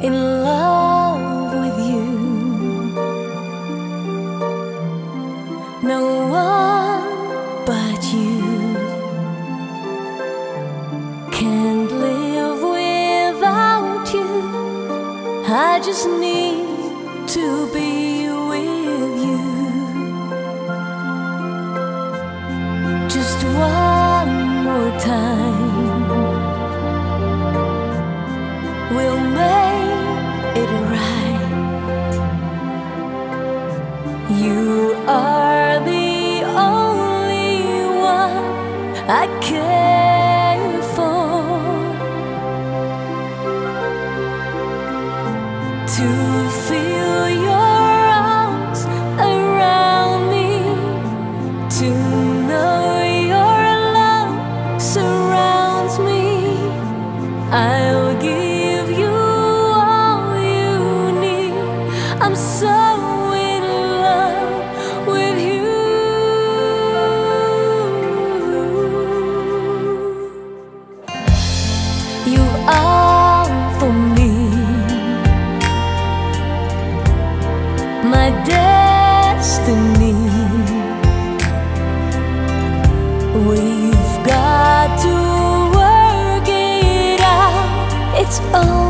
in love with you. No one but you. Can't live without you. I just need to be with you. Just one more time, we'll make it right. You are the only one I care for. To feel your arms around me, to know your love surrounds me. I'll give you all you need. I'm so in love with you. You are for me, my destiny. We've got to work it out. It's all